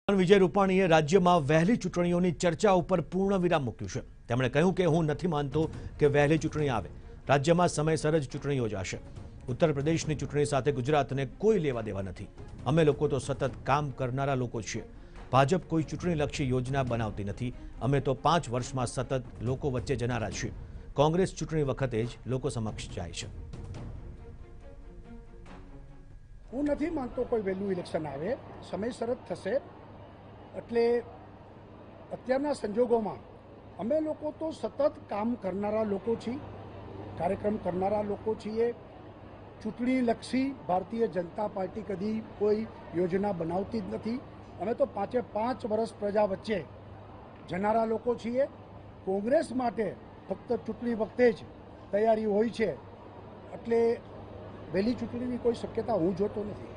વિજય રૂપાણીએ રાજ્યમાં વહેલી ચૂંટણીઓની ચર્ચા ઉપર પૂર્ણ વિરામ મૂક્યું છે। તેમણે કહ્યું કે હું નથી માનતો કે વહેલી ચૂંટણી આવે, રાજ્યમાં સમયસર જ ચૂંટણી યોજાશે। ઉત્તર પ્રદેશની ચૂંટણી સાથે ગુજરાતને કોઈ લેવા દેવા નથી। અમે લોકો તો સતત કામ કરનારા લોકો છીએ। ભાજપ કોઈ ચૂંટણીલક્ષી યોજના બનાવતી નથી। અમે તો 5 વર્ષમાં સતત લોકો વચ્ચે જનારા છીએ। કોંગ્રેસ ચૂંટણી વખતે જ લોકો સમક્ષ જાય છે। હું નથી માનતો કોઈ વહેલું ઇલેક્શન આવે, સમયસર જ થશે। એટલે અત્યારના સંજોગોમાં અમે લોકો તો સતત કામ કરનારા લોકો છીએ, કાર્યક્રમ કરનારા લોકો છીએ। ચૂંટણીલક્ષી ભારતીય જનતા પાર્ટી કદી કોઈ યોજના બનાવતી જ નથી। અમે તો 5 વર્ષ પ્રજા વચ્ચે જનારા લોકો છીએ। કોંગ્રેસ માટે ફક્ત ચૂંટણી વખતે જ તૈયારી હોય છે, એટલે વહેલી ચૂંટણીની કોઈ શક્યતા હું જોતો નથી।